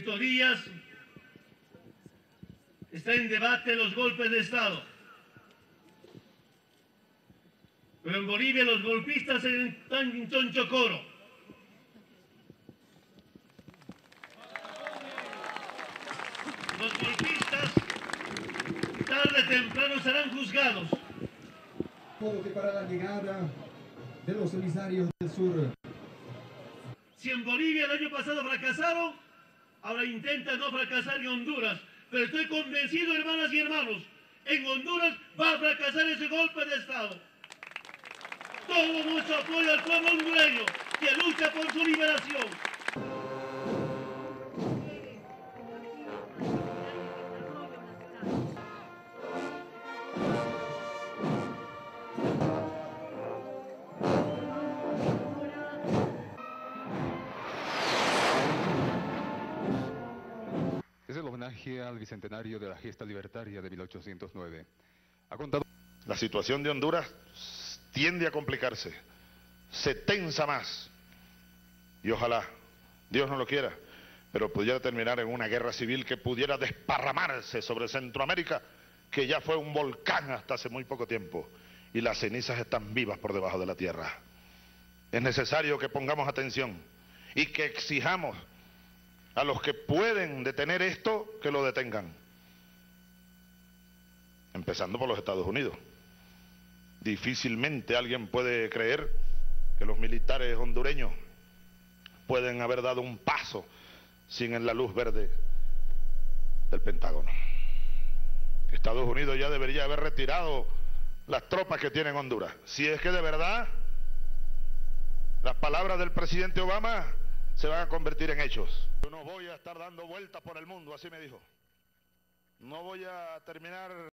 Estos días está en debate los golpes de Estado. Pero en Bolivia los golpistas están en Chonchocoro. Los golpistas tarde o temprano serán juzgados. Todo que para la llegada de los emisarios del sur. Si en Bolivia el año pasado fracasaron, ahora intentan no fracasar en Honduras. Pero estoy convencido, hermanas y hermanos, en Honduras va a fracasar ese golpe de Estado. Todo nuestro apoyo al pueblo hondureño que lucha por su liberación. Es el homenaje al bicentenario de la gesta libertaria de 1809. Ha contado... La situación de Honduras tiende a complicarse, se tensa más y ojalá, Dios no lo quiera, pero pudiera terminar en una guerra civil que pudiera desparramarse sobre Centroamérica, que ya fue un volcán hasta hace muy poco tiempo y las cenizas están vivas por debajo de la tierra. Es necesario que pongamos atención y que exijamos a los que pueden detener esto, que lo detengan. Empezando por los Estados Unidos. Difícilmente alguien puede creer que los militares hondureños pueden haber dado un paso sin la luz verde del Pentágono. Estados Unidos ya debería haber retirado las tropas que tiene en Honduras. Si es que de verdad las palabras del presidente Obama se van a convertir en hechos. Yo no voy a estar dando vueltas por el mundo, así me dijo. No voy a terminar